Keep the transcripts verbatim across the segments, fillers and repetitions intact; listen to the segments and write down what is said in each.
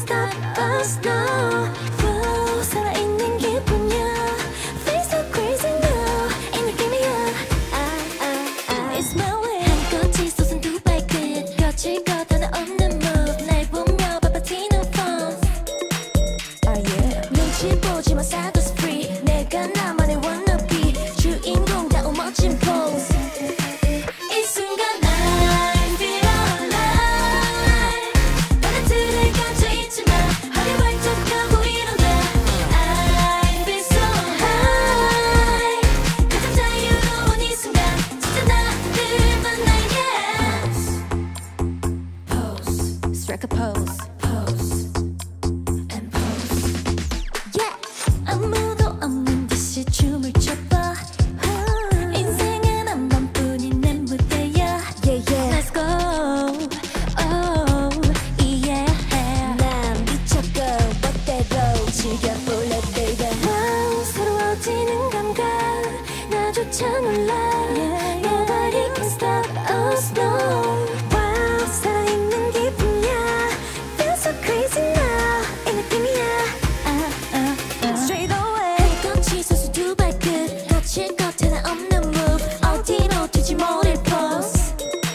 stop us now. Whoa, 살아있는 기분이야. Feel so crazy now. 이 느낌이야. 아, 아, 아. It's my way. 한껏이 솟은 두 발끝. 거칠 것 하나 없는 move. 날 보며 바빠지는 phone. Oh yeah. 눈치 보지 마, 사고's free. 내가 나만의 wannabe. 주인공다운 멋진 pose. 이 순간 I feel alive. 다른 틀에 갇혀있지만 허리 활짝 펴고 일어나. I feel so high. 가장 자유로운 이 순간 진짜 나들만 나의 pose. Strike a pose. Pose. And pose. Yeah. 아무도 없는 듯이 춤을 춰봐. 인생은 한 번뿐인 내 무대야. Yeah, yeah. Let's go. Oh, yeah. 난 미쳤고 멋대로 즐겨볼래, baby. Wow, 새로워지는 감각 나조차 놀라. Yeah, nobody can stop us, no. Wow, 살아있는 기분이야. Feel so crazy now. 이 느낌이야. 아, 아, 아. Straight away. 한껏이 솟은 두 발끝. 거칠 것 하나 없는 move. 어디로 튈지 모를 pose.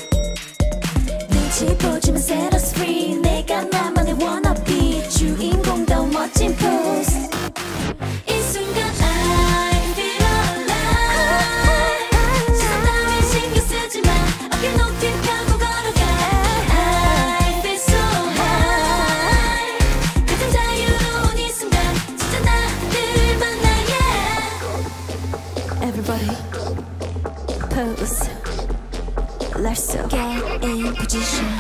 눈치 보지만 set us free. 내가 나만의 wannabe. 주인공다운 멋진 pose. 이 순간 I feel alive. 시선 따윈 신경 쓰지 마. 어깨 높이 펴고 걸어가. I feel so high. 가장 자유로운 이 순간 진짜 나들만 나의 Everybody pose. Let's get in position.